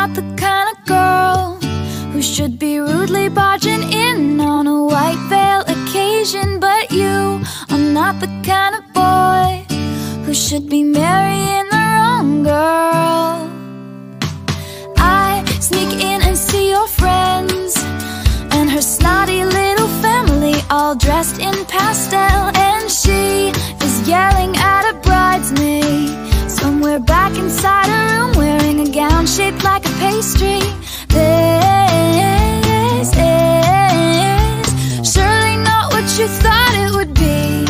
not the kind of girl who should be rudely barging in on a white veil occasion. But you are not the kind of boy who should be marrying the wrong girl. I sneak in and see your friends and her snotty little family, all dressed in pastel, and she is yelling at a bridesmaid somewhere back inside a room, wearing a gown shaped like a pastry. This is surely not what you thought it would be.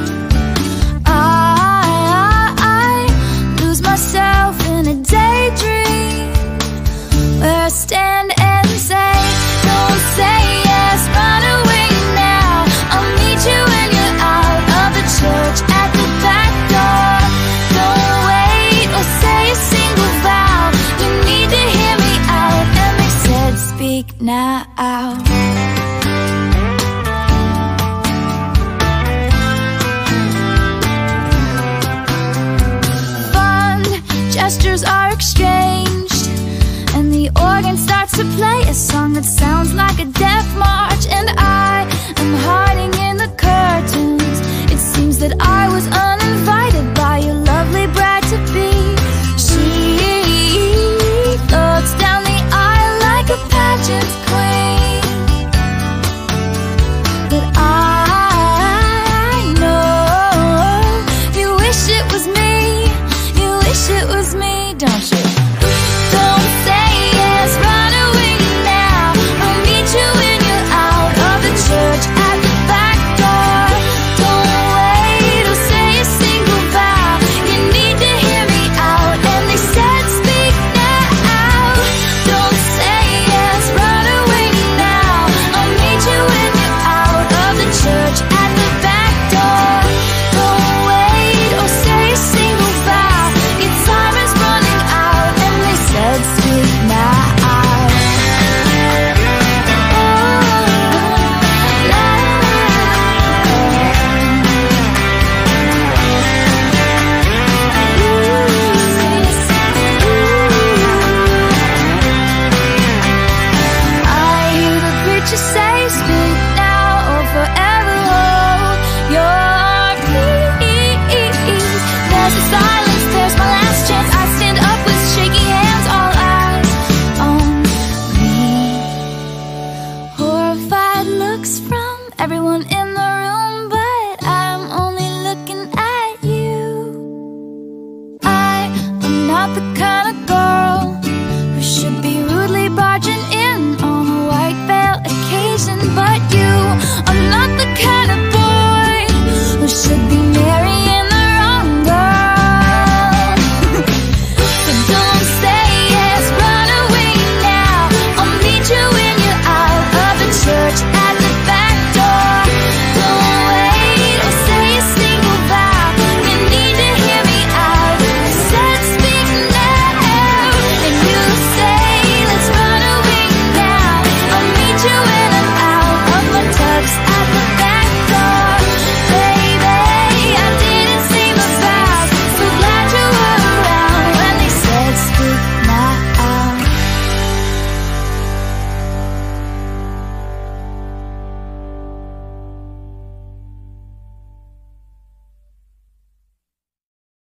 I lose myself in a daydream where I stand and say, don't say yes, run away now. I'll meet you when you're out of the church at the back door. Don't wait or say a single vow. You need to hear me out. And they said, speak now. Fond gestures are exchanged, and the organ starts to play a song that sounds